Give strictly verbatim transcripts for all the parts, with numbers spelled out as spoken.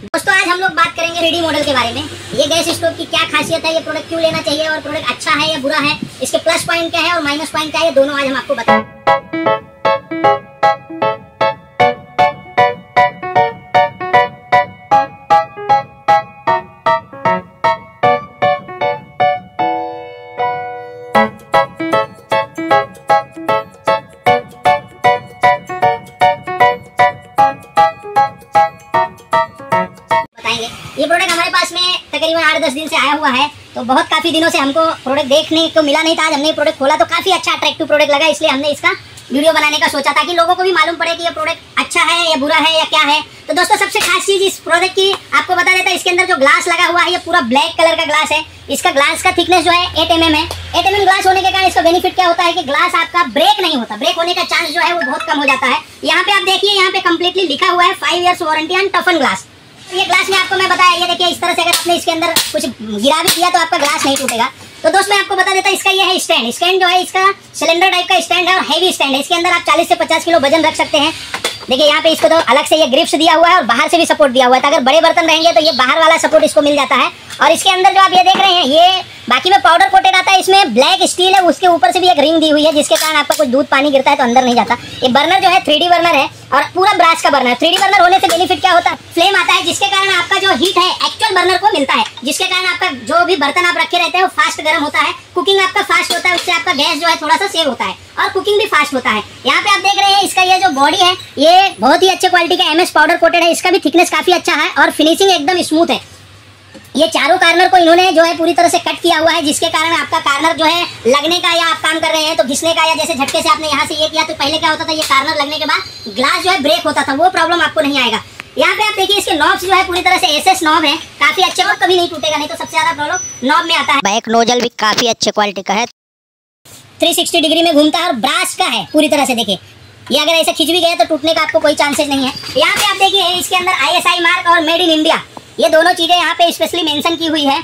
दोस्तों आज हम लोग बात करेंगे थ्री डी मॉडल के बारे में। ये गैस स्टोव की क्या खासियत है, ये प्रोडक्ट क्यों लेना चाहिए और प्रोडक्ट अच्छा है या बुरा है, इसके प्लस पॉइंट क्या है और माइनस पॉइंट क्या है, ये दोनों आज हम आपको बताएंगे। ये प्रोडक्ट हमारे पास में तकरीबन आठ दस दिन से आया हुआ है, तो बहुत काफी दिनों से हमको प्रोडक्ट देखने को मिला नहीं था। आज हमने ये प्रोडक्ट खोला तो काफी अच्छा अट्रैक्टिव प्रोडक्ट लगा, इसलिए हमने इसका वीडियो बनाने का सोचा ताकि लोगों को भी मालूम पड़े कि ये प्रोडक्ट अच्छा है या बुरा है या क्या है। तो दोस्तों सबसे खास चीज इस प्रोडक्ट की आपको बता देता है, इसके अंदर जो ग्लास लगा हुआ है ये पूरा ब्लैक कलर का ग्लास है। इसका ग्लास का थिकनेस जो है एट एम एम है। एट एम एम ग्लास होने के कारण इसका बेनिफिट क्या होता है कि ग्लास आपका ब्रेक नहीं होता, ब्रेक होने का चांस जो है वो बहुत कम हो जाता है। यहाँ पे आप देखिए, यहाँ पे कंप्लीटली लिखा हुआ है five years warranty on toughen glass. ये ग्लास में आपको मैं बताया, ये देखिए इस तरह से अगर आपने इसके अंदर कुछ गिरा भी किया तो आपका ग्लास नहीं टूटेगा। तो दोस्त मैं आपको बता देता इसका ये है स्टैंड। स्टैंड जो है इसका सिलेंडर टाइप का स्टैंड है और हैवी स्टैंड है। इसके अंदर आप चालीस से पचास किलो वजन रख सकते हैं। देखिए यहाँ पे इसको तो अलग से ये ग्रिप्स दिया हुआ है और बाहर से भी सपोर्ट दिया हुआ है, तो अगर बड़े बर्तन रहेंगे तो ये बाहर वाला सपोर्ट इसको मिल जाता है। और इसके अंदर जो आप ये देख रहे हैं, ये बाकी में पाउडर कोटेड आता है, इसमें ब्लैक स्टील है, उसके ऊपर से भी एक रिंग दी हुई है जिसके कारण आपका कुछ दूध पानी गिरता है तो अंदर नहीं जाता। ये बर्नर जो है थ्री डी बर्नर है और पूरा ब्रास का बर्नर। थ्री डी बर्नर होने से बेनिफिट क्या होता है, फ्लेम आता है जिसके कारण आपका जो हीट है एक्चुअल बर्नर को मिलता है, जिसके कारण आपका जो भी बर्तन आप रखे रहते हैं वो फास्ट गर्म होता है, कुकिंग आपका फास्ट होता है, उससे आपका गैस जो है थोड़ा सा सेव होता है और कुकिंग भी फास्ट होता है। यहाँ पे आप देख रहे हैं इसका ये जो बॉडी है ये बहुत ही अच्छे क्वालिटी का एमएस पाउडर कोटेड है। इसका भी थिकनेस काफी अच्छा है और फिनिशिंग एकदम स्मूथ है। ये चारों कार्नर को इन्होंने जो है पूरी तरह से कट किया हुआ है, जिसके कारण आपका कार्नर जो है लगने का या आप काम कर रहे हैं तो घिसने का या जैसे झटके से आपने यहाँ से ये किया तो पहले क्या होता था, ये कार्नर लगने के बाद ग्लास जो है ब्रेक होता था, वो प्रॉब्लम आपको नहीं आएगा। यहाँ पे आप देखिए इसके नॉब्स जो है पूरी तरह से एसएस नॉब है, काफी अच्छे और कभी नहीं टूटेगा, नहीं तो सबसे ज्यादा प्रॉब्लम नॉब में आता है। बैक नोजल भी काफी अच्छे क्वालिटी का है, थ्री सिक्सटी डिग्री में घूमता है और ब्रास का है पूरी तरह से। देखिए ये अगर ऐसे खिंच भी गए तो टूटने का आपको कोई चांसेस नहीं है। यहाँ पे आप देखिए इसके अंदर आई एस आई मार्क और मेड इन इंडिया ये दोनों चीजें यहाँ पे स्पेशली मेंशन की हुई है।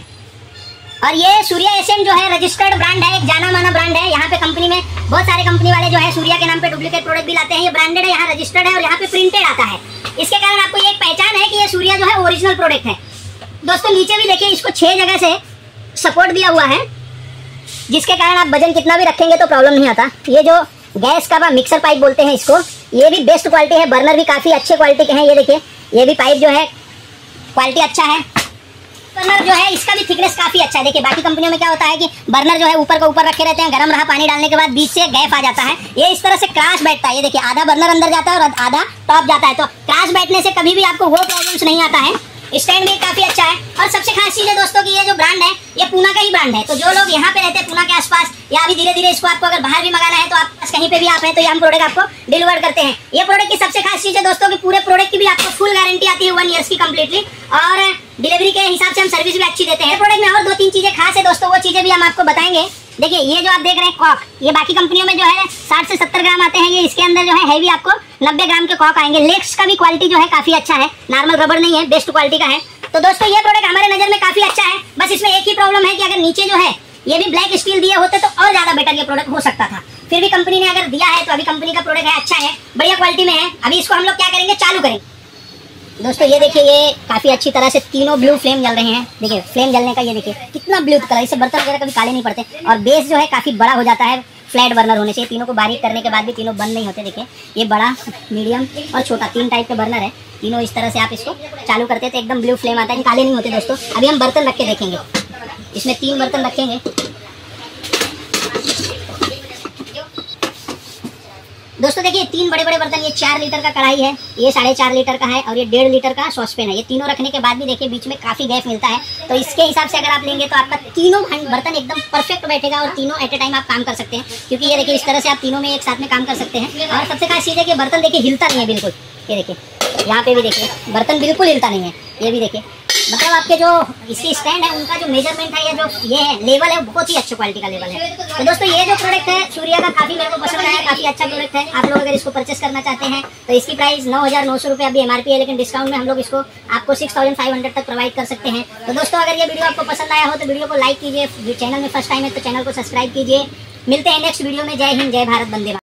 और ये सूर्या एशियन जो है रजिस्टर्ड ब्रांड है, एक जाना माना ब्रांड है। यहाँ पे कंपनी में बहुत सारे कंपनी वाले जो है सूर्या के नाम पे डुप्लीकेट प्रोडक्ट भी लाते हैं। ये ब्रांडेड है, यहाँ रजिस्टर्ड है और यहाँ पे प्रिंटेड आता है। इसके कारण आपको ये एक पहचान है कि ये सूर्या जो है ओरिजिनल प्रोडक्ट है। दोस्तों नीचे भी देखिए इसको छह जगह से सपोर्ट दिया हुआ है, जिसके कारण आप वजन कितना भी रखेंगे तो प्रॉब्लम नहीं आता। ये जो गैस का मिक्सर पाइप बोलते हैं इसको, ये भी बेस्ट क्वालिटी है। बर्नर भी काफी अच्छे क्वालिटी के हैं। ये देखिए ये भी पाइप जो है क्वालिटी अच्छा है। बर्नर जो है इसका भी थिकनेस काफी अच्छा है। देखिए बाकी कंपनियों में क्या होता है कि बर्नर जो है ऊपर का ऊपर रखे रहते हैं, गर्म रहा पानी डालने के बाद बीच से गैप आ जाता है। ये इस तरह से क्रॉस बैठता है। ये देखिए आधा बर्नर अंदर जाता है और आधा टॉप जाता है, तो क्रॉस बैठने से कभी भी आपको वो प्रॉब्लम्स नहीं आता है। स्टैंड भी काफी अच्छा है। और सबसे खास चीज है दोस्तों कि ये जो ब्रांड है ये पूना का ही ब्रांड है। तो जो लोग यहाँ पे रहते हैं पूना के आसपास या अभी धीरे धीरे इसको आपको अगर बाहर भी मंगाना है तो आप कहीं पे भी आप हैं तो ये हम प्रोडक्ट आपको डिलीवर करते हैं। ये प्रोडक्ट की सबसे खास चीज है दोस्तों कि पूरे प्रोडक्ट की भी आपको फुल गारंटी आती है वन ईयर्स की कंप्लीटली, और डिलीवरी के हिसाब से हम सर्विस भी अच्छी देते हैं। प्रोडक्ट में और दो तीन चीजें खास है दोस्तों, वो चीजें भी हम आपको बताएंगे। देखिए ये जो आप देख रहे हैं कॉक, ये बाकी कंपनियों में जो है साठ से सत्तर ग्राम आते हैं, ये इसके अंदर जो है हैवी आपको नब्बे ग्राम के कॉक आएंगे। लेग्स का भी क्वालिटी जो है काफी अच्छा है, नॉर्मल रबर नहीं है, बेस्ट क्वालिटी का है। तो दोस्तों ये प्रोडक्ट हमारे नजर में काफी अच्छा है। बस इसमें एक ही प्रॉब्लम है कि अगर नीचे जो है ये भी ब्लैक स्टील दिए होते तो और ज्यादा बेटर ये प्रोडक्ट हो सकता था। फिर भी कंपनी ने अगर दिया है तो अभी कंपनी का प्रोडक्ट है, अच्छा है, बढ़िया क्वालिटी में है। अभी इसको हम लोग क्या करेंगे, चालू करेंगे। दोस्तों ये देखिए ये काफी अच्छी तरह से तीनों ब्लू फ्लेम जल रहे हैं। देखिए फ्लेम जलने का ये देखिए कितना ब्लू कलर, इससे बर्तन वगैरह कभी काले नहीं पड़ते। और बेस जो है काफी बड़ा हो जाता है फ्लैट बर्नर होने से। तीनों को बारीक करने के बाद भी तीनों बंद नहीं होते। देखिए ये बड़ा, मीडियम और छोटा तीन टाइप के बर्नर है। तीनों इस तरह से आप इसको चालू करते हैं तो एकदम ब्लू फ्लेम आता है, काले नहीं होते दोस्तों। अभी हम बर्तन रख के देखेंगे, इसमें तीन बर्तन रखेंगे। दोस्तों देखिए तीन बड़े बड़े बर्तन, ये चार लीटर का कढ़ाई है, ये साढ़े चार लीटर का है और ये डेढ़ लीटर का सॉसपेन है। ये तीनों रखने के बाद भी देखिए बीच में काफी गैप मिलता है। तो इसके हिसाब से अगर आप लेंगे तो आपका तीनों बर्तन एकदम परफेक्ट बैठेगा और तीनों एट ए टाइम आप काम कर सकते हैं, क्योंकि ये देखिए इस तरह से आप तीनों में एक साथ में काम कर सकते हैं। और सबसे खास चीज है कि बर्तन देखिए हिलता नहीं है बिल्कुल। ये देखिए यहाँ पे भी देखिए बर्तन बिल्कुल हिलता नहीं है। ये भी देखिए मतलब आपके जो इसकी स्टैंड है उनका जो मेजरमेंट है या जो ये है लेवल है बहुत ही अच्छे क्वालिटी का लेवल है। तो दोस्तों ये जो प्रोडक्ट है सूर्या का काफी मेरे को पसंद आया, काफी अच्छा प्रोडक्ट है। आप लोग अगर इसको परचेस करना चाहते हैं तो इसकी प्राइस नौ हजार नौ सौ रुपये अभी एमआरपी है, लेकिन डिस्काउंट में हम लोग इसको आपको सिक्स थाउजेंड फाइव हंड्रेड तक प्रोवाइड कर सकते हैं। तो दोस्तों अगर ये वीडियो आपको पसंद आया हो तो वीडियो को लाइक कीजिए, चैनल में फर्स्ट टाइम है तो चैनल को सब्सक्राइब कीजिए। मिलते हैं नेक्स्ट वीडियो में। जय हिंद, जय भारत, वंदे मातरम।